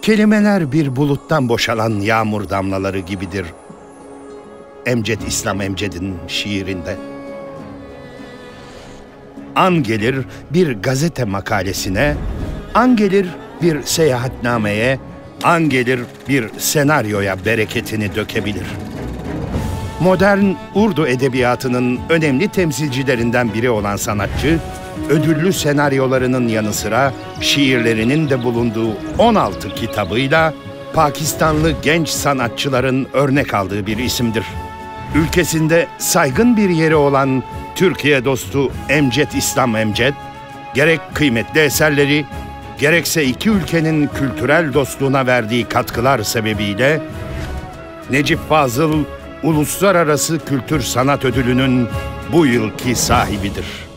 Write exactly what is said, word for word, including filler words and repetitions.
Kelimeler bir buluttan boşalan yağmur damlaları gibidir. Emcet İslam Emced'in şiirinde. An gelir bir gazete makalesine, an gelir bir seyahatnameye, an gelir bir senaryoya bereketini dökebilir. Modern Urdu edebiyatının önemli temsilcilerinden biri olan sanatçı, ödüllü senaryolarının yanı sıra şiirlerinin de bulunduğu on altı kitabıyla Pakistanlı genç sanatçıların örnek aldığı bir isimdir. Ülkesinde saygın bir yeri olan Türkiye dostu Emcet İslam Emced, gerek kıymetli eserleri, gerekse iki ülkenin kültürel dostluğuna verdiği katkılar sebebiyle Necip Fazıl Uluslararası Kültür Sanat Ödülü'nün bu yılki sahibidir.